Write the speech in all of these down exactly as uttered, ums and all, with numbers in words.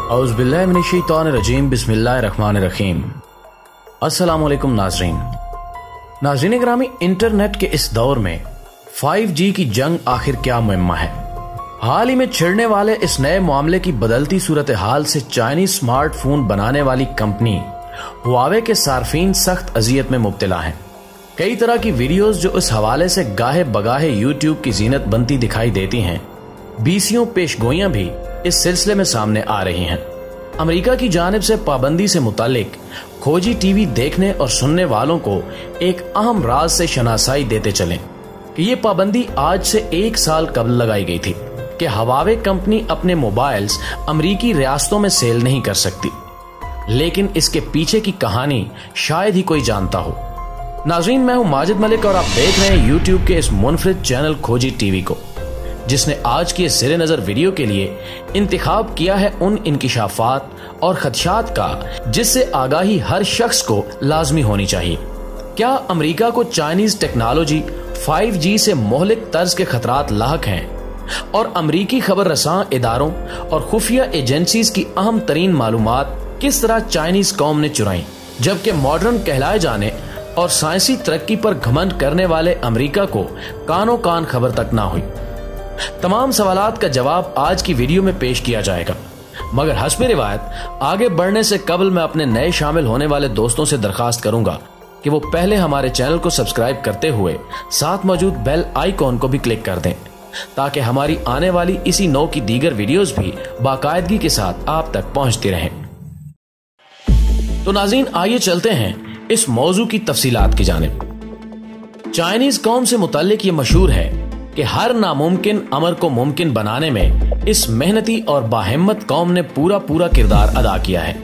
औज़ुबिल्लाहिमिनश्शैतानिर्रजीम बिस्मिल्लाहिर्रहमानिर्रहीम। अस्सलाम वालेकुम नाज़रीन। नाज़रीन ग्रामी, इंटरनेट के इस दौर में फाइव जी की जंग आखिर क्या मुहिम्मा है? हाल ही में छिड़ने वाले इस नए मामले की बदलती सूरत हाल से चाइनीज स्मार्टफोन बनाने वाली कंपनी हुआवे के सार्फिन सख्त अजियत में मुब्तला हैं। कई तरह की वीडियोस जो इस हवाले से गाहे बगाहे यूट्यूब की जीनत बनती दिखाई देती हैं, बीसियों पेशगोइयां भी इस सिलसिले में सामने आ रही हैं। अमेरिका की जानिब से पाबंदी से मुतालिक खोजी टीवी देखने और सुनने वालों को एक अहम राज से शनासाई देते चलें कि ये पाबंदी आज से एक साल कबल लगाई गई थी कि हुआवे कंपनी अपने मोबाइल्स अमेरिकी रियासतों में सेल नहीं कर सकती, लेकिन इसके पीछे की कहानी शायद ही कोई जानता हो। नाज़रीन, मैं हूं माजिद मलिक और आप देख रहे हैं यूट्यूब के इस मुनफरिद चैनल खोजी टीवी को, जिसने आज की इस ज़ेरे नज़र वीडियो के लिए इंतखाब किया है उन इंकिशाफात और खदशात का जिससे आगाही हर शख्स को लाजमी होनी चाहिए। क्या अमेरिका को चाइनीज टेक्नोलॉजी फाइव जी से मोहलिक तर्ज के खतरात लाहक हैं और अमेरिकी खबर रसां इदारों और खुफिया एजेंसीज की अहम तरीन मालूमात किस तरह चाइनीज कौम ने चुराई, जबकि मॉडर्न कहलाए जाने और साइंसी तरक्की पर घमंड करने वाले अमेरिका को कानो कान खबर तक ना हुई। तमाम सवालात का जवाब आज की वीडियो में पेश किया जाएगा, मगर हस्बे रिवायत आगे बढ़ने से कबल मैं अपने नए शामिल होने वाले दोस्तों से दरखास्त करूंगा कि वो पहले हमारे चैनल को सब्सक्राइब करते हुए साथ मौजूद बेल आइकॉन को भी क्लिक कर दें, ताकि हमारी आने वाली इसी नौ की दीगर वीडियोस भी बाकायदगी के साथ आप तक पहुंचती रहें। तो नाज़रीन, आइए चलते हैं इस मौजू की तफसीलात की जानिब। चाइनीज कौम से मुताल्लिक ये मशहूर है कि हर नामुमकिन अमर को मुमकिन बनाने में इस मेहनती और बाहिम्मत कौम ने पूरा पूरा किरदार अदा किया है,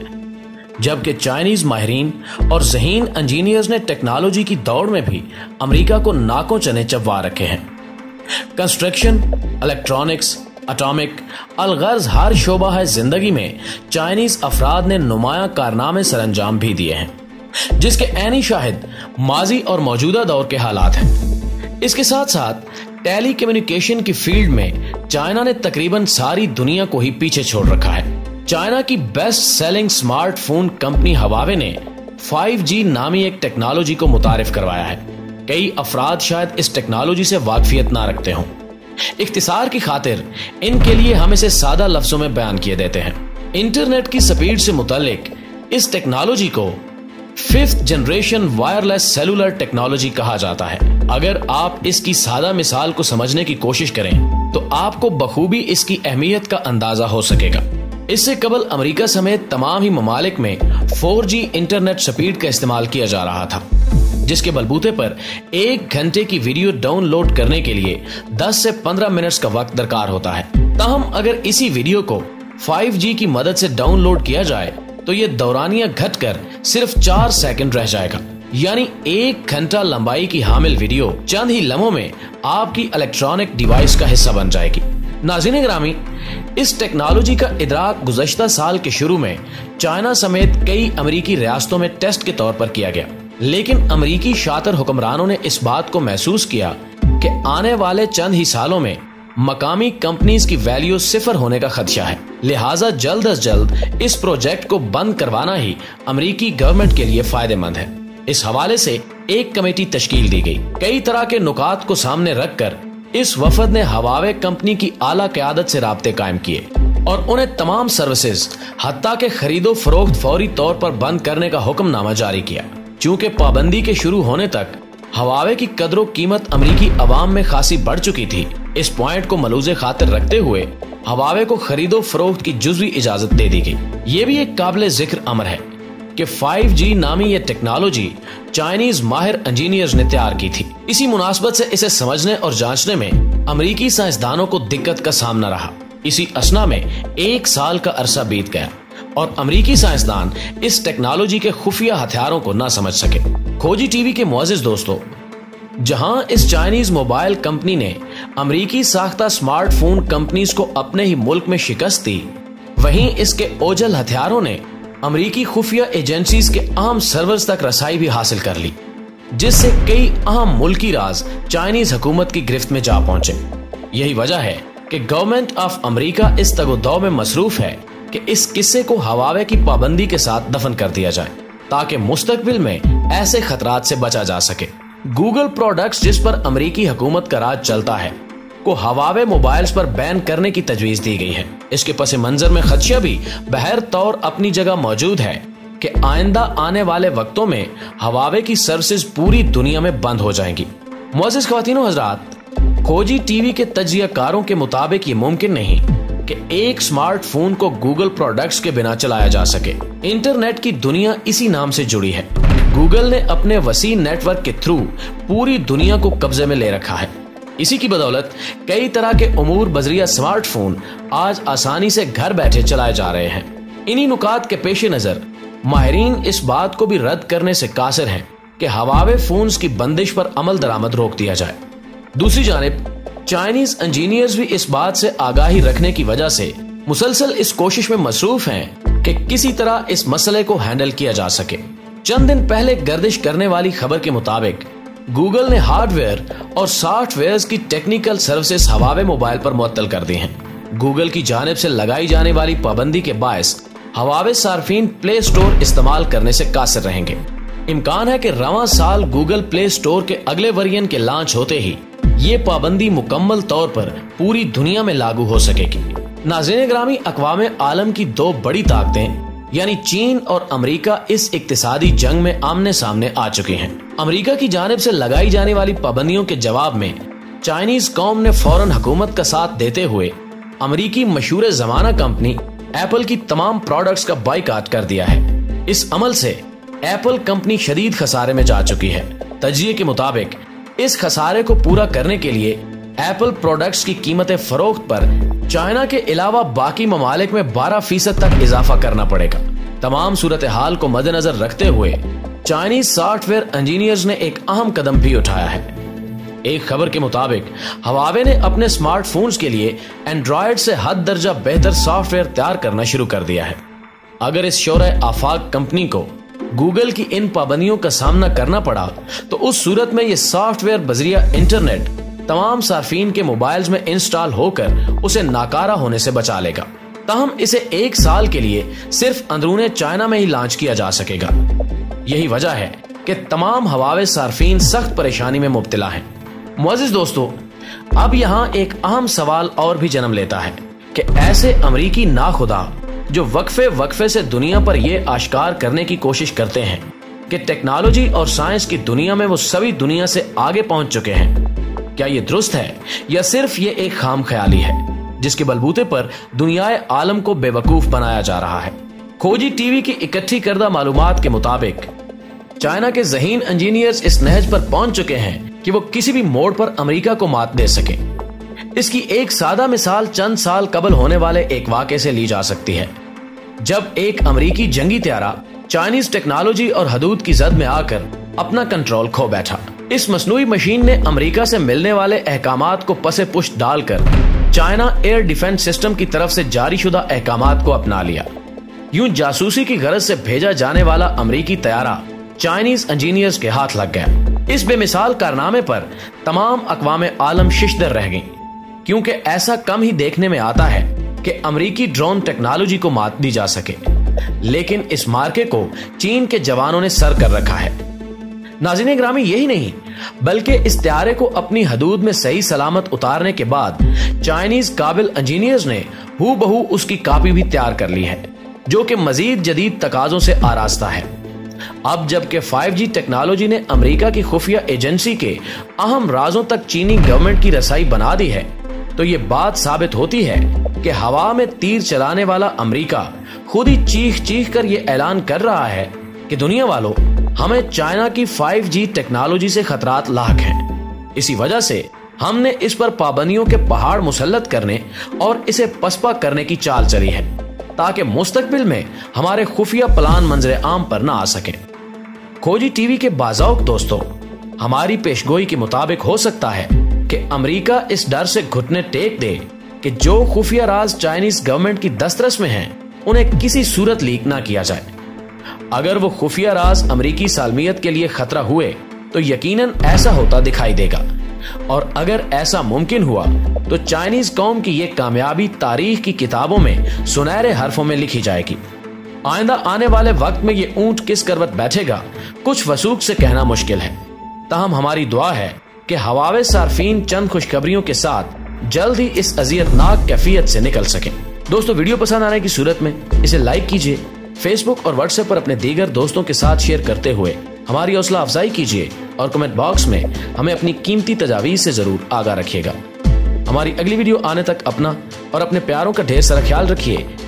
जबकि चाइनीज माहिरीन और ज़हीन इंजीनियर्स ने टेक्नोलॉजी की दौड़ में भी अमेरिका को नाकों चने चबवा रखे हैं। कंस्ट्रक्शन, इलेक्ट्रॉनिक्स, एटॉमिक, अलगर्ज हर शोबा है जिंदगी में चाइनीज अफराद ने नुमाया कारनामे सरंजाम भी दिए हैं, जिसके ऐनी शाहिद माजी और मौजूदा दौर के हालात हैं। इसके साथ साथ टेली कम्युनिकेशन की फील्ड में चाइना ने तकरीबन सारी दुनिया को ही पीछे छोड़ रखा है। चाइना की best selling smartphone company Huawei ने फाइव जी नामी एक टेक्नोलॉजी को मुतारिफ करवाया है। कई अफराद शायद इस टेक्नोलॉजी से वाकफियत ना रखते हों। इख्तिसार की खातिर इनके लिए हम इसे सादा लफ्जों में बयान किए देते हैं। इंटरनेट की स्पीड से मुतालिक इस टेक्नोलॉजी को fifth generation wireless cellular technology कहा जाता है। अगर आप इसकी सादा मिसाल को समझने की कोशिश करें तो आपको बखूबी इसकी अहमियत का अंदाजा हो सकेगा। इससे कबल अमेरिका समेत तमाम ही ममालिक में फोर जी इंटरनेट स्पीड का इस्तेमाल किया जा रहा था, जिसके बलबूते पर एक घंटे की वीडियो डाउनलोड करने के लिए दस से पंद्रह मिनट्स का वक्त दरकार होता है। ताहम अगर इसी वीडियो को फाइव जी की मदद से डाउनलोड किया जाए तो ये दौरानिया घटकर सिर्फ चार सेकंड रह जाएगा, यानी एक घंटा लंबाई की हामिल वीडियो चंद ही लम्हों में आपकी इलेक्ट्रॉनिक डिवाइस का हिस्सा बन जाएगी। नाज़रीन ग्रामी, इस टेक्नोलॉजी का इदराक गुज़श्ता साल के शुरू में चाइना समेत कई अमेरिकी रियासतों में टेस्ट के तौर पर किया गया, लेकिन अमेरिकी शातिर हुक्मरानों ने इस बात को महसूस किया कि आने वाले चंद ही सालों में मकामी कंपनीज की वैल्यू सिफर होने का खदशा है, लिहाजा जल्द अज जल्द इस प्रोजेक्ट को बंद करवाना ही अमेरिकी गवर्नमेंट के लिए फायदेमंद है। इस हवाले से एक कमेटी तश्कील दी गई। कई तरह के नुकात को सामने रखकर इस वफद ने हुआवे कंपनी की आला क़यादत से राब्ते कायम किए और उन्हें तमाम सर्विसेज हत्ता के खरीदो फरोख्त फौरी तौर पर बंद करने का हुक्मनामा जारी किया। चूंकि पाबंदी के शुरू होने तक हुआवे की कदरों कीमत अमेरिकी अवाम में खासी बढ़ चुकी थी, इस पॉइंट को मलूज़े खातिर रखते हुए हुआवे को खरीदो फरोख्त की जुज़वी इजाजत दे दी गई। ये भी एक काबिल जिक्र अमर है कि फाइव जी नामी ये टेक्नोलॉजी चाइनीज माहिर इंजीनियर्स ने तैयार की थी। इसी मुनासबत से इसे समझने और जांचने में अमेरिकी साइंसदानों को दिक्कत का सामना रहा। इसी असना में एक साल का अरसा बीत गया और अमेरिकी साइंसदान इस टेक्नोलॉजी के खुफिया हथियारों को ना समझ सके। खोजी टीवी के मुअज़्ज़िज़ दोस्तों, जहां इस चाइनीज मोबाइल कंपनी ने अमेरिकी साख्ता स्मार्टफोन कंपनीज को अपने ही मुल्क में शिकस्त दी, वहीं इसके ओझल हथियारों ने अमेरिकी खुफिया एजेंसीज के अहम सर्वर्स तक रसाई भी हासिल कर ली, जिससे कई अहम मुल्की राज चाइनीज हुकूमत की गिरफ्त में जा पहुंचे। यही वजह है कि गवर्नमेंट ऑफ अमेरिका इस तगोदौ में मसरूफ है کہ اس قصے کو ہواوے کی پابندی کے ساتھ دفن کر دیا جائے تاکہ مستقبل میں ایسے خطرات سے بچا جا سکے۔ گوگل پروڈکٹس جس پر امریکی حکومت کا راج چلتا ہے کو ہواوے موبائلز پر بین کرنے کی تجویز دی گئی ہے۔ اس کے پس منظر میں خدشہ بھی بہر طور اپنی جگہ موجود ہے کہ آئندہ آنے والے وقتوں میں ہواوے کی سروسز پوری دنیا میں بند ہو جائیں گی۔ معزز خواتین و حضرات، کھوجی ٹی وی کے تجزیہ کاروں کے مطابق یہ ممکن نہیں کہ ایک سمارٹ فون کو گوگل پروڈکٹس کے بنا چلایا جا سکے۔ انٹرنیٹ کی دنیا اسی نام سے جڑی ہے۔ گوگل نے اپنے وسیع نیٹ ورک کے تھرو پوری دنیا کو قبضے میں لے رکھا ہے۔ اسی کی بدولت کئی طرح کے امور بذریعہ سمارٹ فون آج آسانی سے گھر بیٹھے چلائے جا رہے ہیں۔ انہی نکات کے پیش نظر ماہرین اس بات کو بھی رد کرنے سے قاصر ہیں کہ ہواوے فونز کی بندش پر عمل درآمد روک دیا جائے۔ دوسری جانب چائنیز انجینئرز بھی اس بات سے آگاہی رکھنے کی وجہ سے مسلسل اس کوشش میں مصروف ہیں کہ کسی طرح اس مسئلے کو ہینڈل کیا جا سکے۔ چند دن پہلے گردش کرنے والی خبر کے مطابق گوگل نے ہارڈ ویئر اور سافٹ ویئرز کی ٹیکنیکل سروسز ہواوے موبائل پر معطل کر دی ہیں۔ گوگل کی جانب سے لگائی جانے والی پابندی کے باعث ہواوے صارفین پلے سٹور استعمال کرنے سے قاصر رہیں گے۔ امکان ہے کہ رواں سال گوگل پلے سٹور کے اگلے ورژن کے لانچ ہوتے ہی یہ پابندی مکمل طور پر پوری دنیا میں لاگو ہو سکے گی۔ ناظرین گرامی، اقوام عالم کی دو بڑی طاقتیں یعنی چین اور امریکہ اس اقتصادی جنگ میں آمنے سامنے آ چکی ہیں۔ امریکہ کی جانب سے لگائی جانے والی پابندیوں کے جواب میں چائنیز قوم نے فوراً حکومت کا ساتھ دیتے ہوئے امریکی مشہور زمانہ کمپنی ایپل کی تمام پروڈکٹس کا بائیکاٹ کر دیا ہے۔ اس عمل سے ایپل کمپنی شدید خسارے میں جا چکی ہے۔ تجزیے کے مطابق اس خسارے کو پورا کرنے کے لیے ایپل پروڈکٹس کی قیمت فروخت پر چائنا کے علاوہ باقی ممالک میں بارہ فیصد تک اضافہ کرنا پڑے گا۔ تمام صورتحال کو مد نظر رکھتے ہوئے چائنیز سافٹ ویئر انجینئرز نے ایک اہم قدم بھی اٹھایا ہے۔ ایک خبر کے مطابق ہواوے نے اپنے سمارٹ فونز کے لیے اینڈرائیڈ سے حد درجہ بہتر سافٹ ویئر تیار کرنا شروع کر دیا ہے۔ اگر اس شورۂ آفاق کمپنی کو گوگل کی ان پابندیوں کا سامنا کرنا پڑا تو اس صورت میں یہ سافٹ ویئر بذریعہ انٹرنیٹ تمام صارفین کے موبائلز میں انسٹال ہو کر اسے ناکارہ ہونے سے بچا لے گا۔ تاہم اسے ایک سال کے لیے صرف اندرون چائنا میں ہی لانچ کیا جا سکے گا۔ یہی وجہ ہے کہ تمام ہواوے صارفین سخت پریشانی میں مبتلا ہیں۔ معزز دوستو، اب یہاں ایک اہم سوال اور بھی جنم لیتا ہے کہ ایسے امریکی ناخدا جو وقفے وقفے سے دنیا پر یہ آشکار کرنے کی کوشش کرتے ہیں کہ ٹیکنالوجی اور سائنس کی دنیا میں وہ سبھی دنیا سے آگے پہنچ چکے ہیں، کیا یہ درست ہے یا صرف یہ ایک خام خیالی ہے جس کے بلبوتے پر دنیا عالم کو بے وقوف بنایا جا رہا ہے؟ کھوجی ٹی وی کی اکٹھی کردہ معلومات کے مطابق چائنا کے ذہین انجینئرز اس نہج پر پہنچ چکے ہیں کہ وہ کسی بھی موڑ پر امریکہ کو مات دے سکیں۔ اس کی ایک سادہ مثال چند سال قبل ہونے والے ایک واقعے سے لی جا سکتی ہے، جب ایک امریکی جنگی طیارہ چائنیز ٹیکنالوجی اور حدود کی زد میں آ کر اپنا کنٹرول کھو بیٹھا۔ اس مصنوعی مشین نے امریکہ سے ملنے والے احکامات کو پس پشت ڈال کر چائنا ایئر ڈیفنس سسٹم کی طرف سے جاری شدہ احکامات کو اپنا لیا۔ یوں جاسوسی کی غرض سے بھیجا جانے والا امریکی طیارہ چائنیز انجینئرز کے ہاتھ لگ گیا۔ اس بے مثال کارنامے پر تمام اقوام عالم ششدر رہ گئیں، کیونکہ ایسا کم ہی دیکھنے میں آتا ہے کہ امریکی ڈرون ٹیکنالوجی کو مات دی جا سکے، لیکن اس مارکے کو چین کے جوانوں نے سر کر رکھا ہے۔ ناظرین گرامی، یہی نہیں بلکہ اس طیارے کو اپنی حدود میں صحیح سلامت اتارنے کے بعد چائنیز قابل انجینئرز نے ہو بہو اس کی کاپی بھی تیار کر لی ہے، جو کہ مزید جدید تقاضوں سے آراستہ ہے۔ اب جبکہ فائیو جی ٹیکنالوجی نے امریکہ کی خفیہ ایجنسی کے اہم رازوں تک چینی گورنمنٹ کی رسائی بنا دی ہے، تو یہ بات ثابت ہوتی ہے کہ ہوا میں تیر چلانے والا امریکہ خود ہی چیخ چیخ کر یہ اعلان کر رہا ہے کہ دنیا والوں، ہمیں چائنا کی فائیو جی ٹیکنالوجی سے خطرات لاحق ہیں۔ اسی وجہ سے ہم نے اس پر پابندیوں کے پہاڑ مسلط کرنے اور اسے پسپا کرنے کی چال چلی ہے، تاکہ مستقبل میں ہمارے خفیہ پلان منظر عام پر نہ آ سکیں۔ کھوجی ٹی وی کے باذوق دوستوں، ہماری پیشگوئی کے مطابق ہو سکتا ہے کہ امریکہ اس ڈر سے گھٹنے ٹیک دے کہ جو خفیہ راز چائنیز گورنمنٹ کی دسترس میں ہیں انہیں کسی صورت لیک نہ کیا جائے۔ اگر وہ خفیہ راز امریکی سالمیت کے لیے خطرہ ہوئے تو یقیناً ایسا ہوتا دکھائی دے گا، اور اگر ایسا ممکن ہوا تو چائنیز قوم کی یہ کامیابی تاریخ کی کتابوں میں سنہرے حرفوں میں لکھی جائے گی۔ آئندہ آنے والے وقت میں یہ اونٹ کس کروٹ بیٹھے گا کچھ وثوق سے کہنا مشکل ہے، تاہم ہماری دعا ہے کہ ہواوے صارفین چند خوشخبریوں کے ساتھ جلد ہی اس اذیت ناک کیفیت سے نکل سکیں۔ دوستو، ویڈیو پسند آنے کی صورت میں اسے لائک کیجئے، فیس بک اور واٹس ایپ پر اپنے دیگر دوستوں کے ساتھ شیئر کرتے ہوئے ہماری حوصلہ افزائی کیجئے اور کمنٹ باکس میں ہمیں اپنی قیمتی تجاویز سے ضرور آگاہ رکھیے گا۔ ہماری اگلی ویڈیو آنے تک اپنا اور اپنے پیاروں کا ڈھیر سارا خیال رکھیے۔